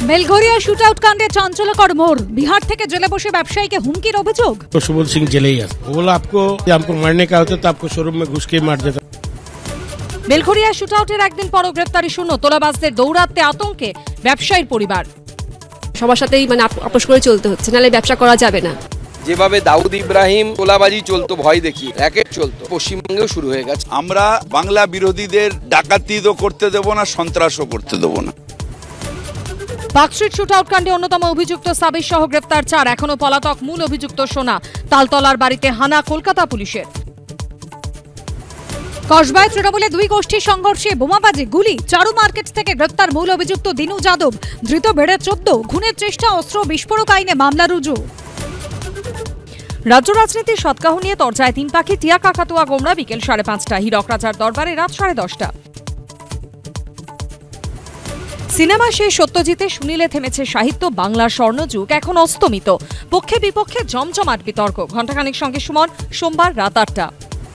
Belgharia shootout কাণ্ডে চাঞ্চল্যকর মোড়। বিহার থেকে জেলে বসে ব্যবসায়ীকে হুমকির অভিযোগ। तो सुबोध सिंह जेले ही है। वो बोला आपको मारने का होता तो आपको शोरूम में घुस के मार देता। বেলঘরিয়া শুটআউটের একদিন পর গ্রেফতারি শূন্য, তোলাবাজদের দৌরাত্মে আতঙ্কে ব্যবসায়ীর পরিবার। সবার সাথেই আপোষ করে চলতে হচ্ছে, নাহলে ব্যবসা করা যাবে না। যেভাবে দাউদ ইব্রাহিম তোলাবাজি চলতো, ভয় দেখিয়ে র্যাকেট চলতো, পশ্চিমবঙ্গেও শুরু হয়ে গেছে। আমরা বাংলা বিরোধীদের ডাকাতিও করতে দেব না, সন্ত্রাসও করতে দেব না। পার্কস্ট্রিট শুটআউট কাণ্ডে অন্যতম অভিযুক্ত সাবির সহ গ্রেফতার 4, এখনো পলাতক মূল অভিযুক্ত সোনা। তালতলার বাড়িতে হানা কলকাতা পুলিশের। কসবায় তৃণমূলে দুই গোষ্ঠীর সংঘর্ষে বোমাবাজি, গুলি। চারু মার্কেট থেকে গ্রেফতার মূল অভিযুক্ত দিনু যাদব, ধৃত বেড়ে 14। খুনের চেষ্টা, অস্ত্র বিস্ফোরক আইনে মামলা রুজু। রাজ্য রাজনীতির সৎকাহ নিয়ে তরজায় 3 পাখি। টিয়া কাকাতুয়া গোমরা বিকেল 5:30। হীরক রাজার দরবারে রাত 10:30। সিনেমা শেষ, সত্যজিতে সুনীলে থেমেছে সাহিত্য। বাংলার স্বর্ণযুগ এখন অস্তমিত। পক্ষে বিপক্ষে জমজমাট বিতর্ক। ঘণ্টাখানেক সঙ্গে সুমন, সোমবার রাত 8টা।